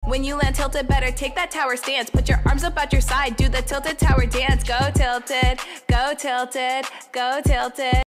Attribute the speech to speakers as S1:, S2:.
S1: When you land tilted, better take that tower stance. Put your arms up at your side, do the tilted tower dance. Go tilted, go tilted, go tilted.